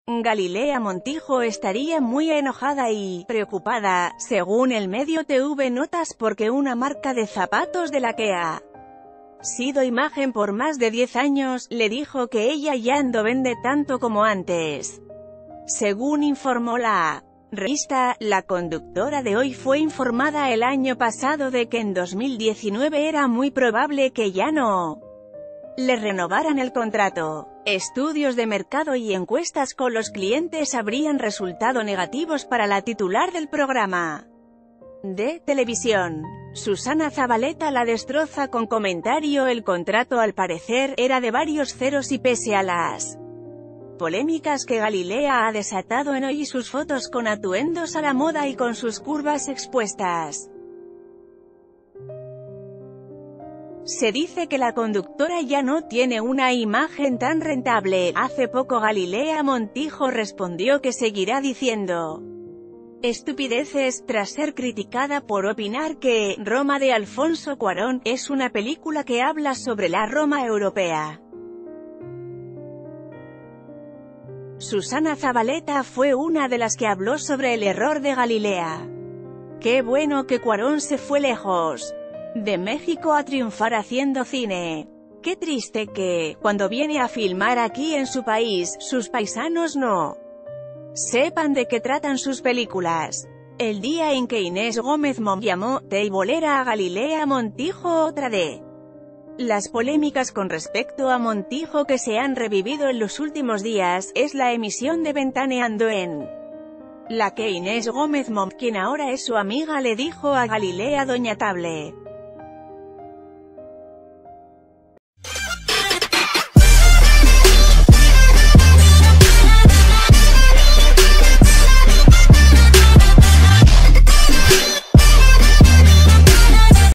Galilea Montijo estaría muy enojada y preocupada, según el medio TV Notas, porque una marca de zapatos de la que ha sido imagen por más de 10 años, le dijo que ella ya no vende tanto como antes. Según informó la revista, la conductora de Hoy fue informada el año pasado de que en 2019 era muy probable que ya no le renovaran el contrato. Estudios de mercado y encuestas con los clientes habrían resultado negativos para la titular del programa de televisión. Susana Zabaleta la destroza con comentario: el contrato al parecer era de varios ceros y pese a las polémicas que Galilea ha desatado en Hoy y sus fotos con atuendos a la moda y con sus curvas expuestas, se dice que la conductora ya no tiene una imagen tan rentable. Hace poco Galilea Montijo respondió que seguirá diciendo estupideces, tras ser criticada por opinar que Roma de Alfonso Cuarón es una película que habla sobre la Roma europea. Susana Zabaleta fue una de las que habló sobre el error de Galilea. Qué bueno que Cuarón se fue lejos de México a triunfar haciendo cine. Qué triste que, cuando viene a filmar aquí en su país, sus paisanos no sepan de qué tratan sus películas. El día en que Inés Gómez Mont llamó teibolera a Galilea Montijo, otra de las polémicas con respecto a Montijo que se han revivido en los últimos días, es la emisión de Ventaneando, en la que Inés Gómez Mont, quien ahora es su amiga, le dijo a Galilea: Doña Table.